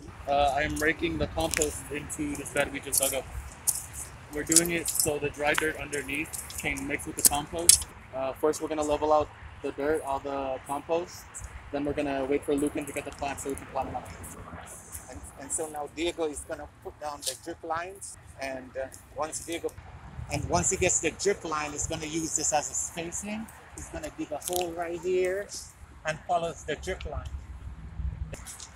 I'm raking the compost into this bed we just dug up. We're doing it so the dry dirt underneath can mix with the compost. First, we're gonna level out the dirt, all the compost. Then we're gonna wait for Lucan to get the plant so we can plant them out. And so now Diego is gonna put down the drip lines, and once he gets the drip line, he's gonna use this as a spacing. He's gonna dig a hole right here and follows the drip line.